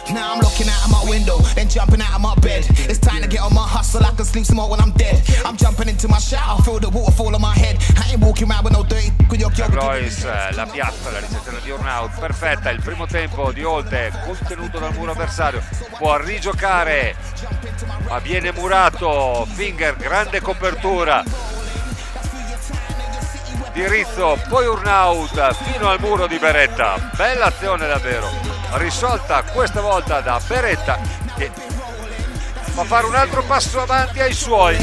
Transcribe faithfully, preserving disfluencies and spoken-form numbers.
Now I'm looking out of my window, then jumping out of my bed. It's time to get on my hustle, I can sleep some more when I'm dead. I'm jumping into my shower, feel the waterfall on my head. I ain't walking around with no dirty with your girl. Royce, la piazza, la ricezione di Urnaut, perfetta, il primo tempo di Holte, contenuto dal muro avversario, può rigiocare, ma viene murato, Finger, grande copertura di Rizzo, poi Urnaut fino al muro di Beretta, bella azione davvero, risolta questa volta da Beretta che fa fare un altro passo avanti ai suoi.